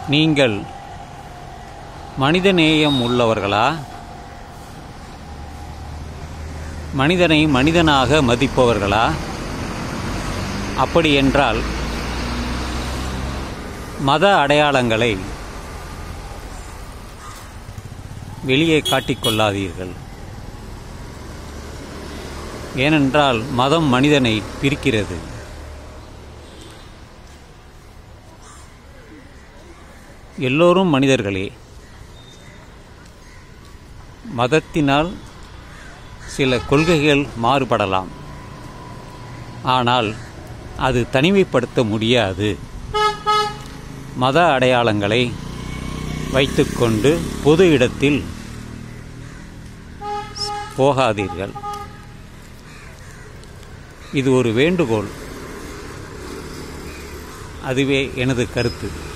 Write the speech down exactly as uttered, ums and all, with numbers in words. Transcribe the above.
நீங்கள் மனிதநேயம் உள்ளவர்களா? மனிதனை மனிதனாக மதிப்பவர்களா? அப்படியென்றால் மத அடையாளங்களை வெளியே காட்டிக்கொள்ளாதீர்கள். ஏனென்றால் மதம் மனிதனை பிரிக்கிறது. எல்லோரும் மனிதர்களே. மதத்தினால் சில கொள்கைகள் மாறுபடலாம், ஆனால் அது தனிமைப்படுத்த முடியாது. மத அடையாளங்களை வைத்துக்கொண்டு பொது இடத்தில் போகாதீர்கள். இது ஒரு வேண்டுகோள். அதுவே எனது கருத்து.